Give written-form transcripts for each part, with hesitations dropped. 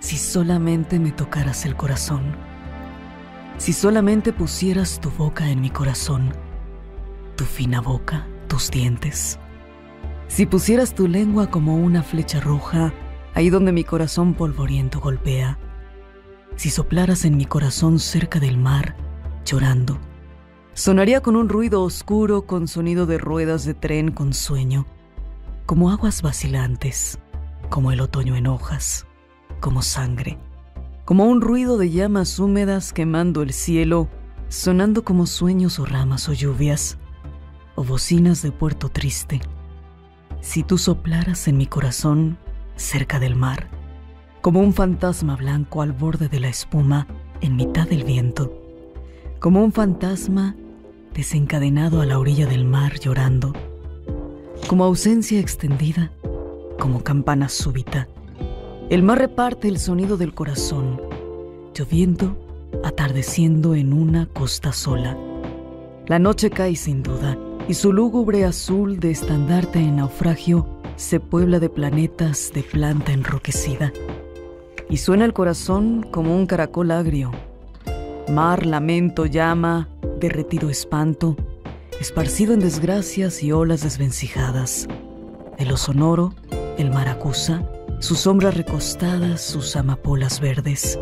Si solamente me tocaras el corazón, si solamente pusieras tu boca en mi corazón, tu fina boca, tus dientes, si pusieras tu lengua como una flecha roja ahí donde mi corazón polvoriento golpea, si soplaras en mi corazón cerca del mar, llorando, sonaría con un ruido oscuro, con sonido de ruedas de tren con sueño, como aguas vacilantes, como el otoño en hojas, como sangre, como un ruido de llamas húmedas quemando el cielo, sonando como sueños o ramas o lluvias, o bocinas de puerto triste. Si tú soplaras en mi corazón cerca del mar, como un fantasma blanco al borde de la espuma en mitad del viento, como un fantasma desencadenado a la orilla del mar llorando, como ausencia extendida, como campana súbita, el mar reparte el sonido del corazón, lloviendo, atardeciendo en una costa sola. La noche cae sin duda, y su lúgubre azul de estandarte en naufragio se puebla de planetas de planta enroquecida. Y suena el corazón como un caracol agrio. Mar, lamento, llama, derretido espanto, esparcido en desgracias y olas desvencijadas. De lo sonoro, el mar acusa, sus sombras recostadas, sus amapolas verdes.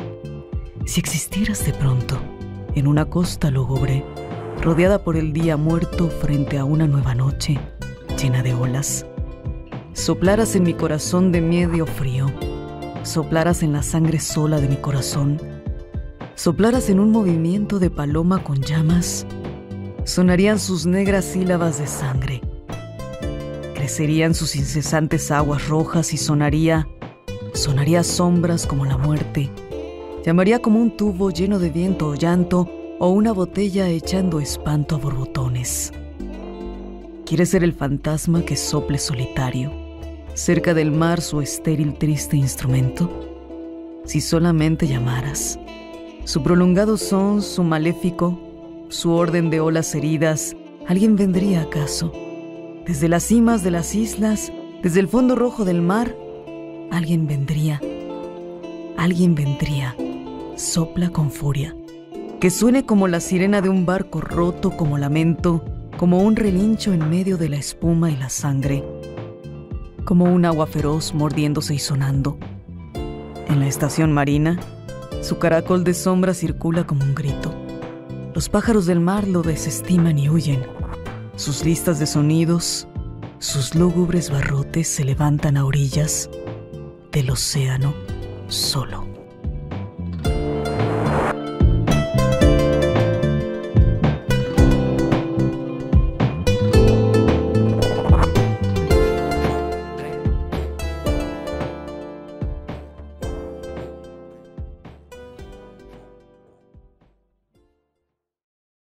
Si existieras de pronto en una costa lúgubre, rodeada por el día muerto frente a una nueva noche llena de olas, soplaras en mi corazón de medio frío, soplaras en la sangre sola de mi corazón, soplaras en un movimiento de paloma con llamas, sonarían sus negras sílabas de sangre, crecerían sus incesantes aguas rojas y sonaría sombras como la muerte, llamaría como un tubo lleno de viento o llanto, o una botella echando espanto a borbotones. ¿Quieres ser el fantasma que sople solitario, cerca del mar su estéril triste instrumento? Si solamente llamaras, su prolongado son, su maléfico, su orden de olas heridas, ¿alguien vendría acaso? Desde las cimas de las islas, desde el fondo rojo del mar, alguien vendría, sopla con furia. Que suene como la sirena de un barco roto, como lamento, como un relincho en medio de la espuma y la sangre, como un agua feroz mordiéndose y sonando. En la estación marina, su caracol de sombra circula como un grito. Los pájaros del mar lo desestiman y huyen. Sus listas de sonidos, sus lúgubres barrotes se levantan a orillas del océano solo.